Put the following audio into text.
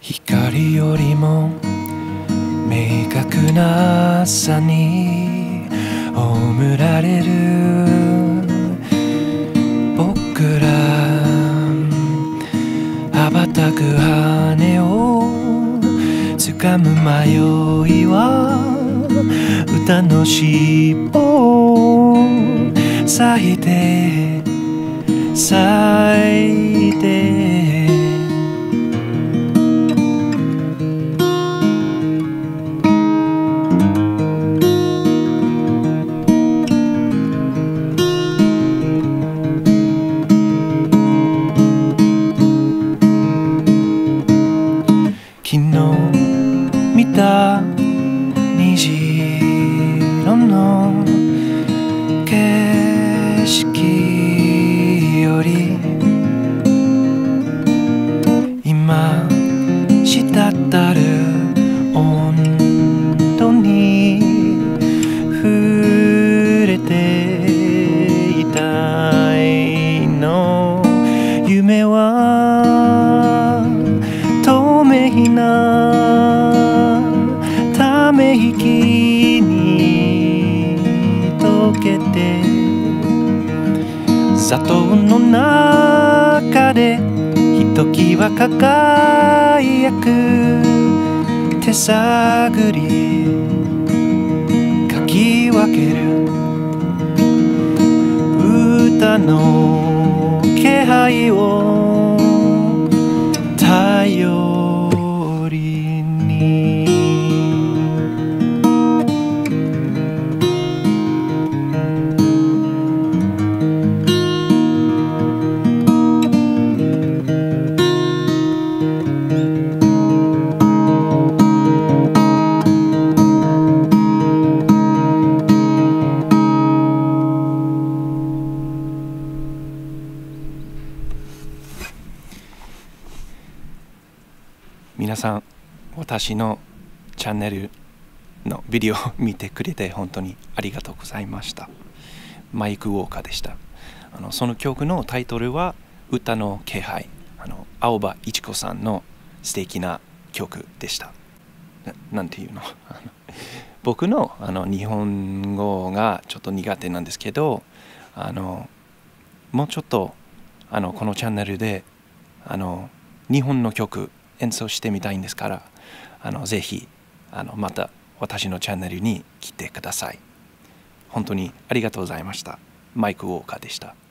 光よりも明確な朝に葬られる僕ら、羽ばたく羽を掴む迷いは歌の尻尾咲いて咲いて昨日見た虹色の景色より今滴る温度に触れていたいの。夢は透明なため息に溶けて砂糖の中でひときわ輝く手探りかき分ける歌の気配を頼りに。皆さん、私のチャンネルのビデオを見てくれて本当にありがとうございました。マイクウォーカーでした。その曲のタイトルは歌の気配。青葉一子さんの素敵な曲でした。なんていうの僕の日本語がちょっと苦手なんですけど、もうちょっとこのチャンネルで日本の曲演奏してみたいんですから、ぜひまた私のチャンネルに来てください。本当にありがとうございました。マイクウォーカーでした。